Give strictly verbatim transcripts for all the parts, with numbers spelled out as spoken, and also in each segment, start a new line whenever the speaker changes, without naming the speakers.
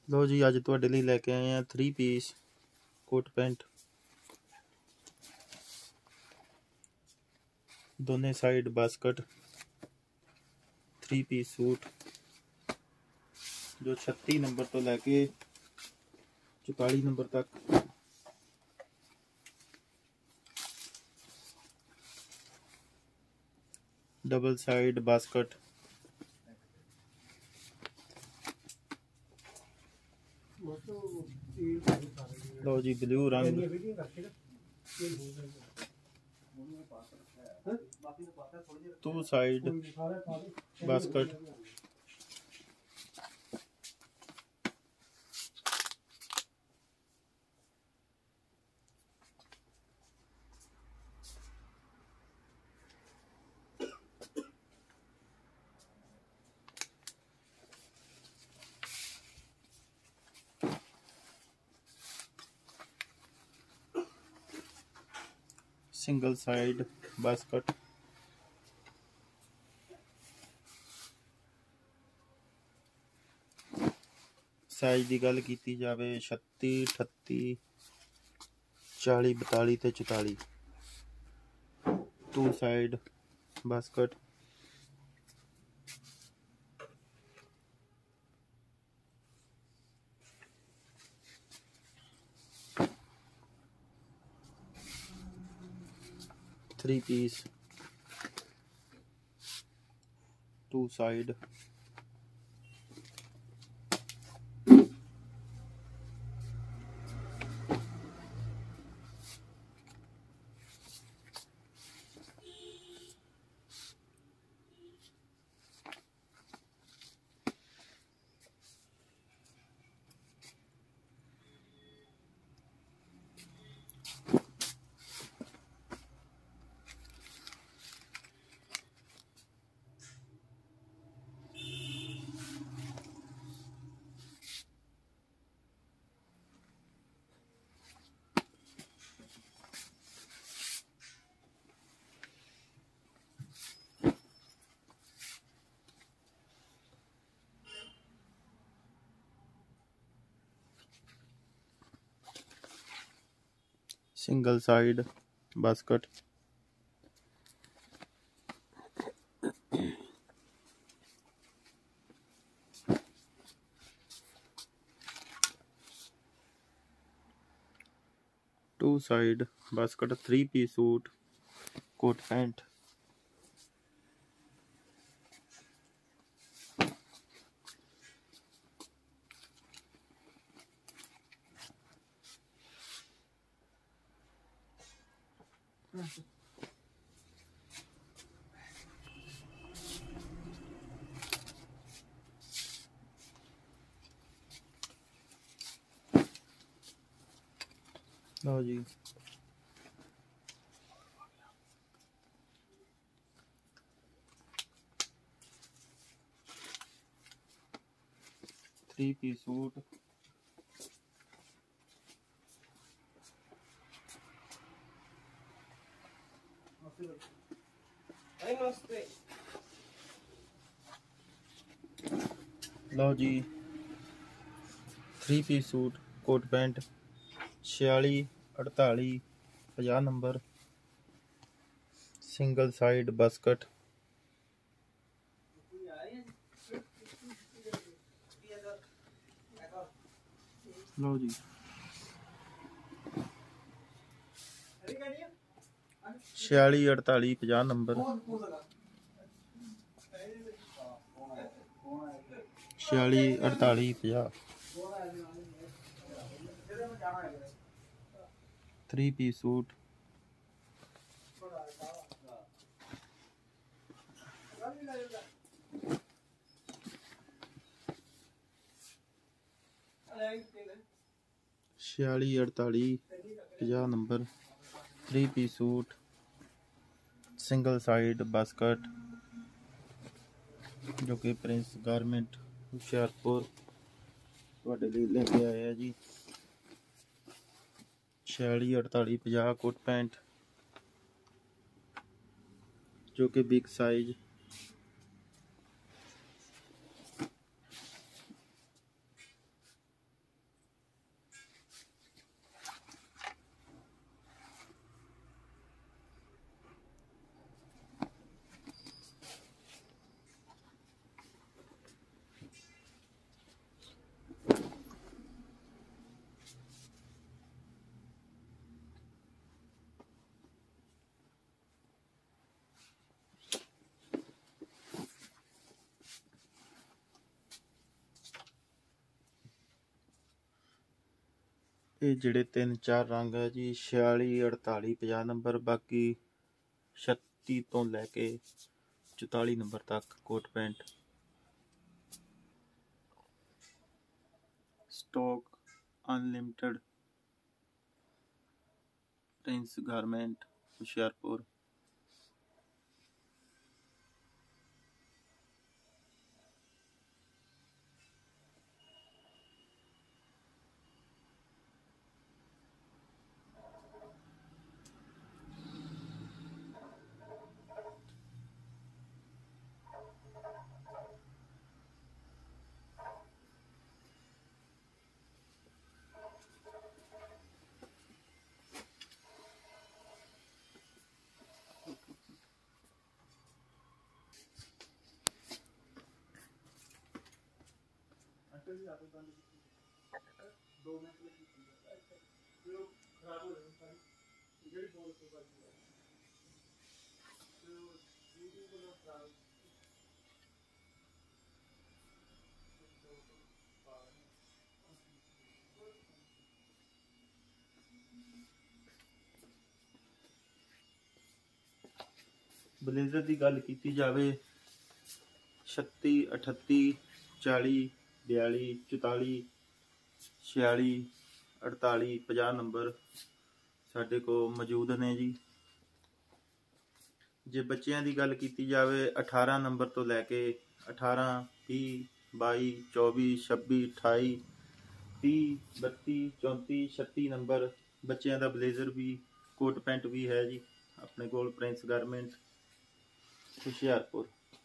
लो जी, अज तुहाडे लई लैके आए हैं थ्री पीस कोट पैंट। दोने साइड बास्कट थ्री पीस सूट जो छत्ती नंबर तो लैके चौताली नंबर तक। डबल साइड बास्कट लो जी, ब्लू रंग टू साइड बास्कट सिंगल साइड बास्कट साइज की गल की जाए छत्ती अठत्ती चाली बताली ते चौताली। टू साइड बास्कट three piece two side single side बास्कट टू साइड बास्कट three piece suit coat pant लो जी, थ्री पीस सूट लो जी, three piece suit coat pant छियाली अड़ताली पचास नंबर सिंगल साइड बास्कट लो जी, छियाली अड़ताली पचास नंबर छियाली अड़ताली पचास थ्री पीस सूट छियाली अड़ताली पचास number three piece suit single side बास्कट जो कि प्रिंस गारमेंट हुशियारपुर तुहाडे लई लेके आया जी। छियाली अड़ताली पचास कोट पैंट जो कि बिग साइज ਇਹ ਜਿਹੜੇ ਤਿੰਨ ਚਾਰ ਰੰਗ ਹੈ ਜੀ छियाली अड़ताली पचास नंबर, बाकी छत्ती तो लैके चौताली नंबर तक coat pant stock unlimited Prince Garment Hoshiarpur. Blazer की गल की जाए छत्ती अठत्ती चाली बयाली चौताली छियाली अड़ताली पचास नंबर साढ़े को मौजूद ने जी। जे बच्चों की गल की जाए अठारह नंबर तो लैके अठारह भी बाई चौबी छब्बी अठाई तीह बत्ती चौंती छत्ती नंबर बच्चों का ब्लेजर भी कोट पैंट भी है जी अपने कोल प्रिंस गारमेंट हुशियारपुर।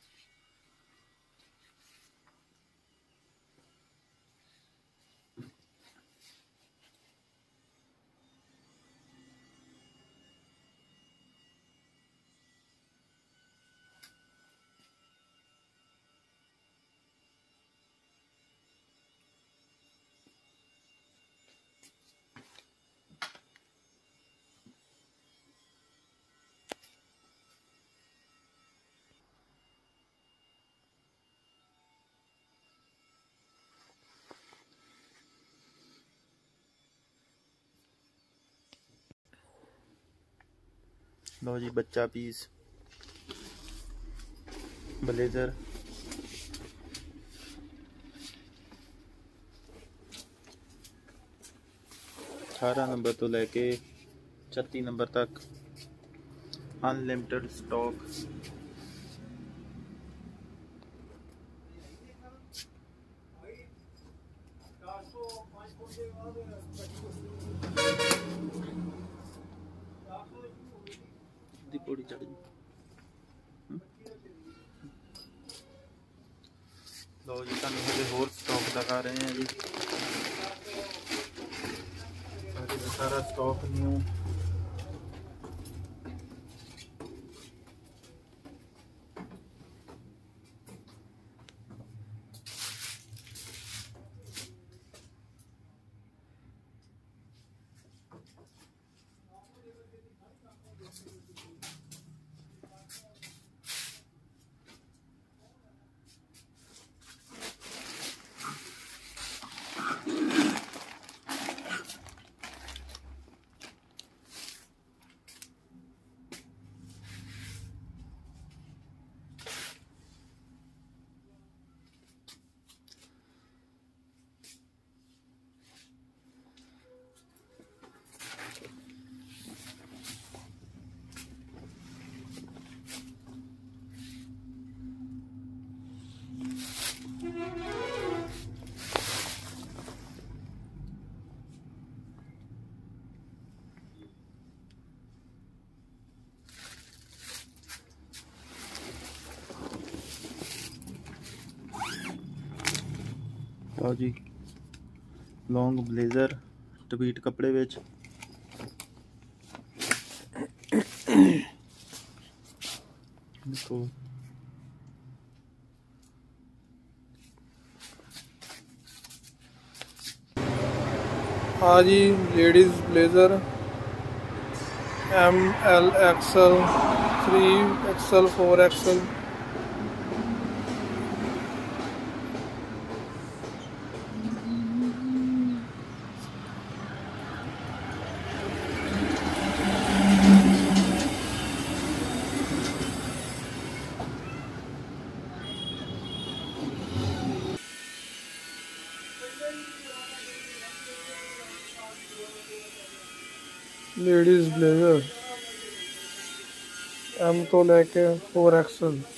लो जी बच्चा पीस ब्लेजर अठारह नंबर तो लैके छत्ती नंबर तक अनलिमिटेड स्टॉक। पौड़ी चढ़ गई। लो जी तुम हजे होर स्टॉक दिखा रहे हैं जी सारा स्टॉक न्यू। जी लॉन्ग ब्लेजर ट्वीट कपड़े विच देखो
हाँ जी ladies blazer M L XL three XL four XL ladies blazer M तो लेके फोर एक्सल।